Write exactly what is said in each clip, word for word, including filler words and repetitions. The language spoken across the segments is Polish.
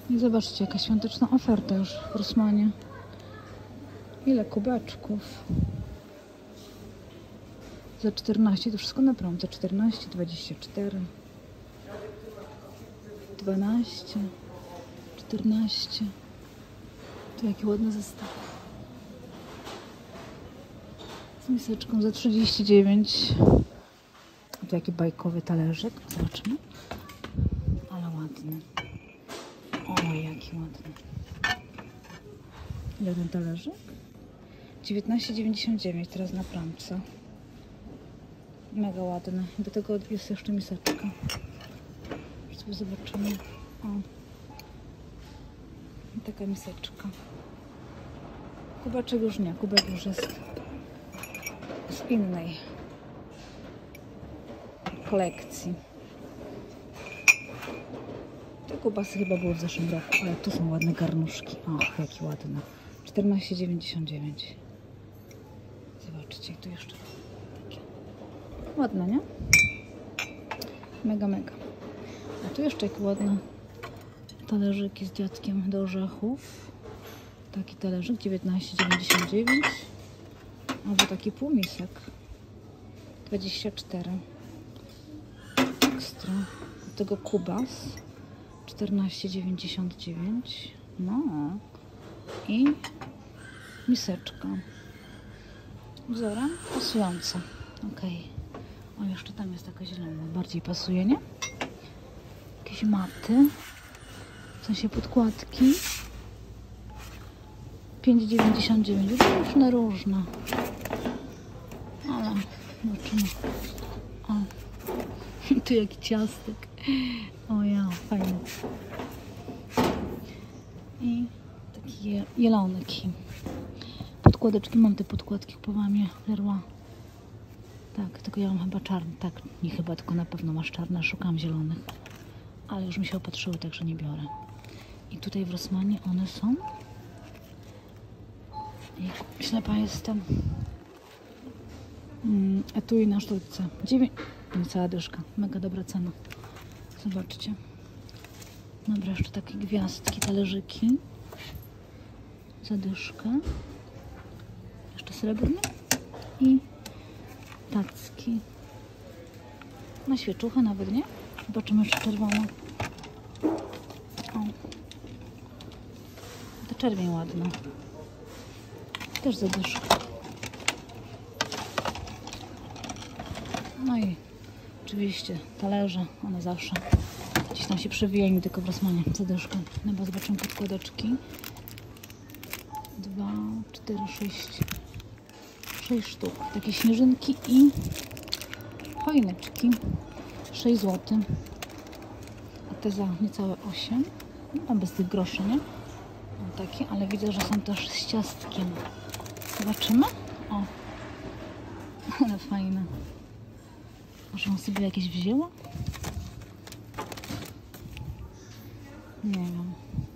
I zobaczcie, jaka świąteczna oferta już w Rossmanie. Ile kubeczków. Za czternaście, to wszystko na promce. czternaście, dwadzieścia cztery, dwanaście, czternaście. Tu jaki ładny zestaw. Z miseczką za trzydzieści dziewięć. A tu jaki bajkowy talerzyk. Zobaczmy. Ale ładny. O, jaki ładny. Ile ten talerzyk? dziewiętnaście dziewięćdziesiąt dziewięć teraz na promce. Mega ładny. Do tego jest jeszcze miseczka. Już sobie zobaczymy. O. I taka miseczka. Kubeczek już nie. Kubek już jest z innej kolekcji. Te kubasy chyba były w zeszłym roku, ale tu są ładne garnuszki. Och, jaki ładny. czternaście dziewięćdziesiąt dziewięć. Zobaczcie, tu jeszcze takie. Ładne, nie? Mega, mega. A tu jeszcze jakie ładne talerzyki z dziadkiem do orzechów. Taki talerzyk dziewiętnaście dziewięćdziesiąt dziewięć. Albo taki półmisek dwadzieścia cztery. Ekstra. Do tego kubas czternaście dziewięćdziesiąt dziewięć. No. I miseczka. Wzorem pasująca. Ok. O, jeszcze tam jest taka zielona. Bardziej pasuje, nie? Jakieś maty. W sensie podkładki. pięć dziewięćdziesiąt dziewięć. Różne, różne. Ale zobaczymy. O. Tu jaki ciastek. O ja, fajny. I takie jelonki. Podkładeczki. Mam te podkładki, kupowałam je Leroy. Tak, tylko ja mam chyba czarne. Tak, nie chyba, tylko na pewno masz czarne. Szukam zielonych. Ale już mi się opatrzyły, także nie biorę. I tutaj w Rossmanie one są. I ślepa jestem. Mm, etui na sztuce. dziewięć. Cała dyszka. Mega dobra cena. Zobaczcie. Dobra, jeszcze takie gwiazdki, talerzyki. Za dyszkę. Jeszcze srebrne. I tacki. Na świeczuchę nawet, nie? Zobaczymy jeszcze czerwoną. O. To czerwień ładna. Też za dyszkę. No i oczywiście talerze, one zawsze gdzieś tam się przewijają, mi tylko w Rossmanie za dyszkę. No bo zobaczymy podkładeczki. Dwa, cztery, sześć. Sześć sztuk. Takie śnieżynki i choineczki. sześć złotych. A te za niecałe osiem. No tam bez tych groszy, nie? No takie, ale widzę, że są też z ciastkiem. Zobaczymy? O. Ale fajne. Może on sobie jakieś wzięła? Nie wiem.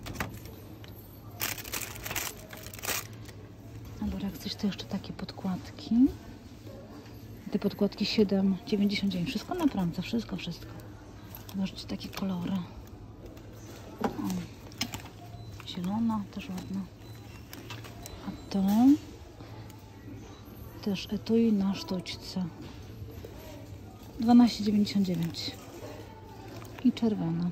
Dobra, jak coś to jeszcze takie podkładki. Te podkładki siedem dziewięćdziesiąt dziewięć. Wszystko na promce, wszystko, wszystko. Zobaczcie, takie kolory. O. Zielona, też ładna. A to też etui na sztućce. dwanaście dziewięćdziesiąt dziewięć. I czerwona.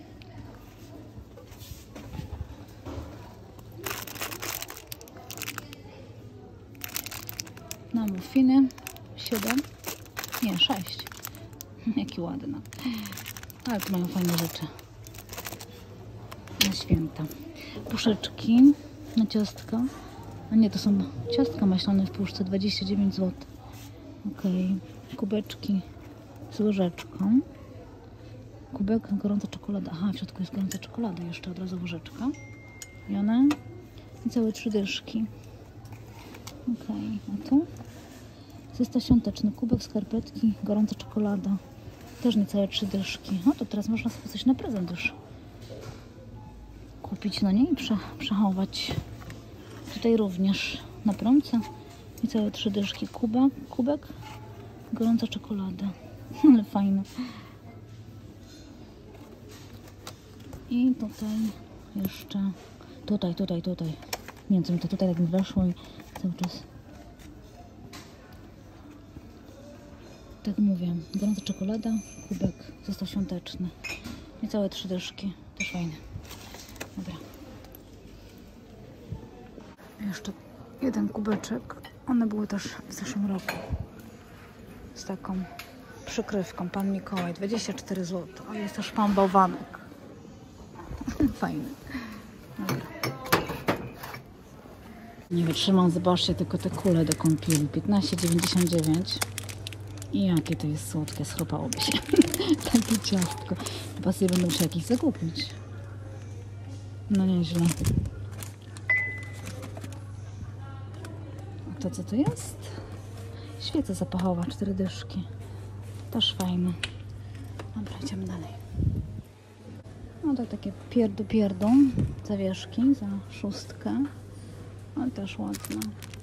Na muffiny siedem. Nie, sześć. Jaki ładny. Ale tu mają fajne rzeczy. Na święta. Puszeczki na ciastka. A nie, to są ciastka maślane w puszce. dwadzieścia dziewięć złotych. Ok. Kubeczki z łyżeczką. Kubek, gorąca czekolada. Aha, w środku jest gorąca czekolada. Jeszcze od razu łyżeczka. I one. I całe trzy dyszki. Ok. A tu? Zestaw świąteczny. Kubek, skarpetki, gorąca czekolada. Też niecałe trzy dyszki. No to teraz można sobie coś na prezent już kupić, no nie? I prze, przechować. Tutaj również na promce. Niecałe trzy dyszki. Kuba, kubek, gorąca czekolada. Ale fajne. I tutaj jeszcze tutaj, tutaj, tutaj. Nie wiem, co mi to tutaj tak mi weszło i cały czas. Tak mówię, gorąca czekolada, kubek został świąteczny. Niecałe trzy dyszki, też fajne. Dobra. Jeszcze jeden kubeczek. One były też w zeszłym roku. Z taką przykrywką. Pan Mikołaj, dwadzieścia cztery złote. A jest też pan bałwanek. Fajny. Dobra. Nie wytrzymam, zobaczcie tylko te kule do kąpieli. piętnaście dziewięćdziesiąt dziewięć. I jakie to jest słodkie, schropałoby się. Takie ciastko. Chyba sobie będę musiała jakieś zakupić. No nieźle. A to co to jest? Świeca zapachowa, cztery dyszki. Też fajne. Dobra, idziemy dalej. No to takie pierdu pierdu. Zawieszki za szóstkę. No też ładne.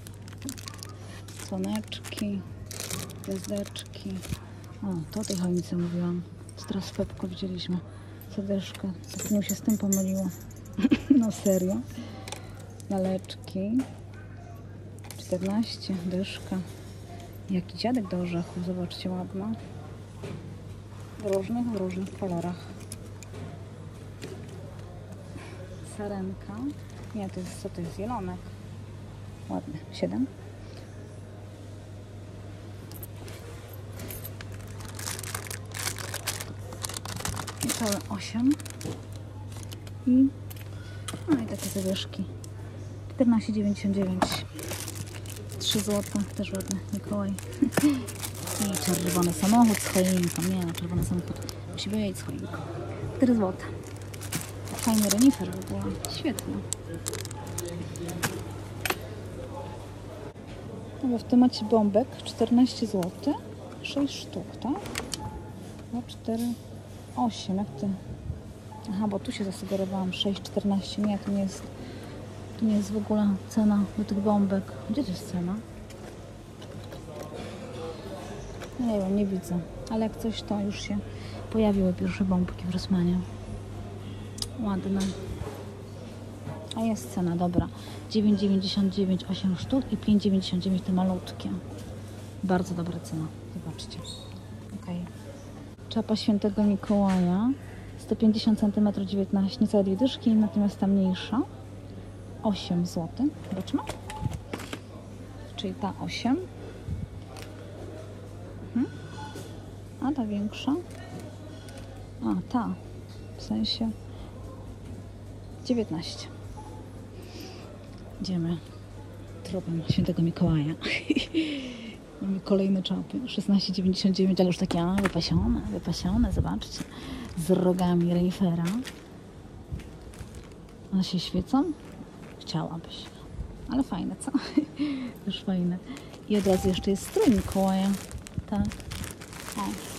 Słoneczki. Gwiazdeczki. O, to o tej choince mówiłam. Co teraz w Pepko widzieliśmy. Serduszko. Tak mi się z tym pomyliło. No serio. Laleczki. czternaście. Dyszka. Jaki dziadek do orzechów. Zobaczcie, ładno. W różnych, w różnych kolorach. Sarenka. Nie, to jest, co to jest? Zielonek. Ładny. siedem. Całe osiem. I, no i takie zawieszki. czternaście dziewięćdziesiąt dziewięć. trzy złote. Też ładny Mikołaj. I czerwony samochód z choinką. Nie, czerwony samochód musi być z choinką. cztery złote. Fajny renifer w ogóle. Świetny. No, w temacie bombek czternaście złotych. sześć sztuk, tak? No cztery, osiem. Jak ty? Aha, bo tu się zasugerowałam. sześć, czternaście. Nie, to nie jest. To nie jest w ogóle cena do tych bombek. Gdzie to jest cena? No nie wiem, nie widzę. Ale jak coś, to już się pojawiły pierwsze bombki w Rossmanie. Ładne. A jest cena, dobra. dziewięć dziewięćdziesiąt dziewięć osiem sztuk i pięć dziewięćdziesiąt dziewięć te malutkie. Bardzo dobra cena. Zobaczcie. Ok. Czapa Świętego Mikołaja. sto pięćdziesiąt centymetrów dziewiętnaście, niecałe dwie dyszki, natomiast ta mniejsza osiem złotych. Zobaczmy. Czyli ta osiem. Mhm. A ta większa. A ta. W sensie dziewiętnaście. Idziemy tropem Świętego Mikołaja. Mamy kolejne czapy. szesnaście dziewięćdziesiąt dziewięć, ale już takie a, wypasione, wypasione, zobaczcie. Z rogami renifera. One się świecą? Chciałabyś. Ale fajne, co? Już fajne. I od razu jeszcze jest strój Mikołaja. Tak. O.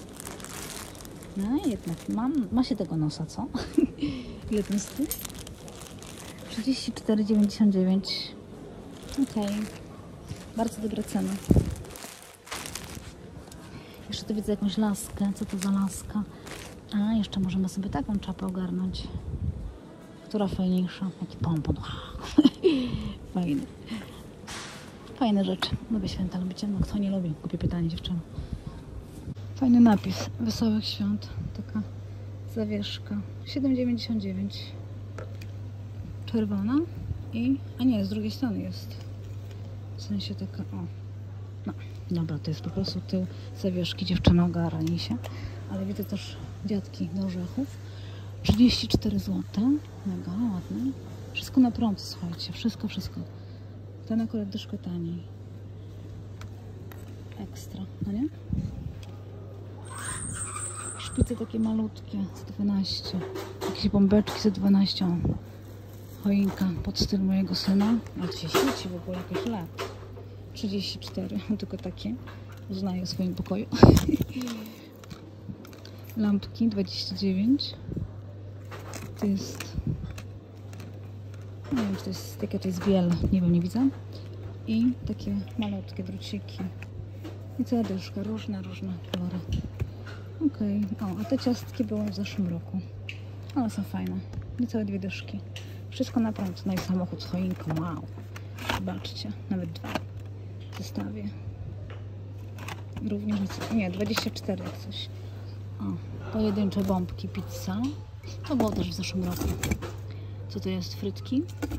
No jednak mam, ma się tego nosa, co? Ile ten strój? trzydzieści cztery dziewięćdziesiąt dziewięć. Okej. Okay. Bardzo dobra cena. Jeszcze tu widzę jakąś laskę. Co to za laska? A, jeszcze możemy sobie taką czapę ogarnąć. Która fajniejsza? Jaki pompon. Fajny. Fajne rzeczy. Lubię święta, lubicie? No kto nie lubi? Głupie pytanie, dziewczyny. Fajny napis. Wesołych świąt. Taka zawieszka. siedem dziewięćdziesiąt dziewięć. Czerwona. I... A nie, z drugiej strony jest. W sensie taka... O. No. Dobra, to jest po prostu tył zawieszki. Dziewczyna ogarni się. Ale widzę też dziadki do orzechów. trzydzieści cztery złote. Mega ładne. Wszystko na prąd, słuchajcie. Wszystko, wszystko. Ten akurat dyszko taniej. Ekstra, no nie? Szpice takie malutkie, za dwanaście. Jakieś bombeczki za dwanaście. O, choinka pod styl mojego syna. Ale się świeci w ogóle jakiś lat. trzydzieści cztery, tylko takie. Uznaję w swoim pokoju. Lampki dwadzieścia dziewięć. To jest... Nie wiem, czy to jest... Jakie to jest biel. Nie wiem, nie widzę. I takie malutkie druciki. I cała dyszka. Różne, różne kolory. Okej. Okay. O, a te ciastki były w zeszłym roku. Ale są fajne. Niecałe dwie dyszki. Wszystko na prąd. No i samochód z choinką. Wow. Zobaczcie. Nawet dwa w zestawie. Również nie, dwadzieścia cztery jak coś. O, pojedyncze bombki pizza. To było też w zeszłym roku. Co to jest? Frytki.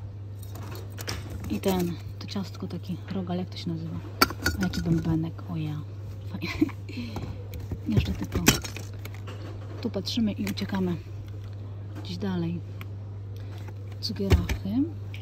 I ten, to ciastko taki rogal, jak to się nazywa? Jaki bębenek, o ja. Fajnie. Jeszcze tylko tu patrzymy i uciekamy gdzieś dalej. Cukierachy.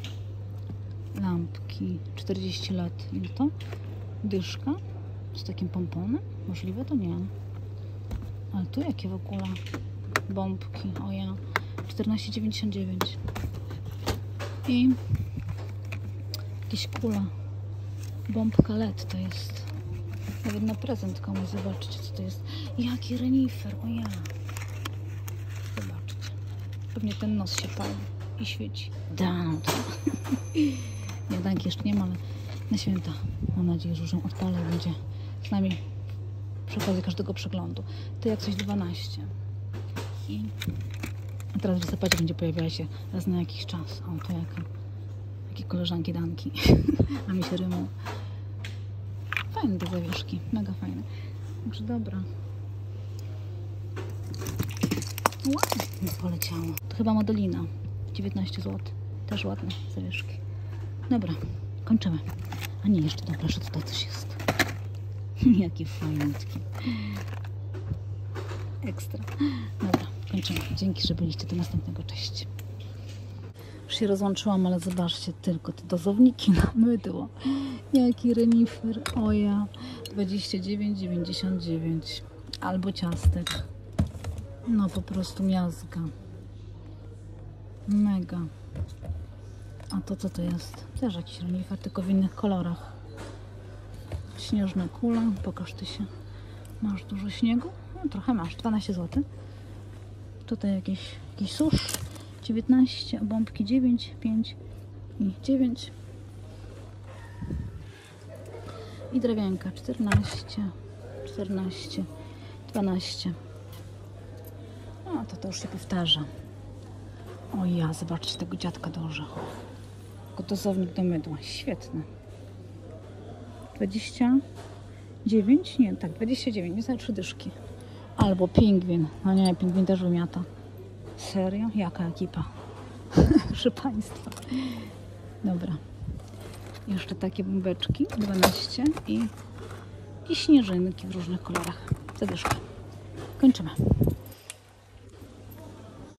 Lampki. czterdzieści lat. Ile to? Dyszka. Z takim pomponem? Możliwe to nie. Ale tu jakie w ogóle bombki. O ja. czternaście dziewięćdziesiąt dziewięć. I jakieś kula. Bombka L E D to jest. Nawet na prezent komuś. Zobaczcie, co to jest. Jaki renifer. O ja. Zobaczcie. Pewnie ten nos się pali i świeci. Down. Jadłanki jeszcze nie ma, ale na święta mam nadzieję, że już ją odpalę i będzie z nami przy okazji każdego przeglądu. To jak coś dwanaście. I a teraz w listopadzie będzie pojawiała się raz na jakiś czas. O, to jaka, jakie koleżanki danki. A mi się rymą. Fajne te zawieszki, mega fajne. Także dobra. Ładnie poleciało. To chyba Modelina. dziewiętnaście złotych. Też ładne zawieszki. Dobra, kończymy. A nie, jeszcze dobra, że tutaj coś jest. Jaki fajniutki. Ekstra. Dobra, kończymy. Dzięki, że byliście. Do następnego. Cześć. Już się rozłączyłam, ale zobaczcie tylko te dozowniki na mydło. Jaki renifer. Oja. dwadzieścia dziewięć dziewięćdziesiąt dziewięć. Albo ciastek. No po prostu miazga. Mega. A to co to jest? Też jakiś renifer, tylko w innych kolorach. Śnieżna kula. Pokaż ty się. Masz dużo śniegu? No, trochę masz. dwanaście złotych. Tutaj jakieś, jakiś susz. dziewiętnaście. Bombki dziewięć, pięć i dziewięć. I drewienka czternaście, czternaście, dwanaście. No to to już się powtarza. O ja, zobaczcie tego dziadka do orzechu. Dozownik do mydła. Świetny. dwadzieścia dziewięć? Nie, tak, dwadzieścia dziewięć. Nie za trzy dyszki. Albo pingwin. No nie, pingwin też wymiata. Serio? Jaka ekipa? Proszę Państwa. Dobra. Jeszcze takie bombeczki. dwanaście i, i śnieżynki w różnych kolorach. Za dyszkę. Kończymy.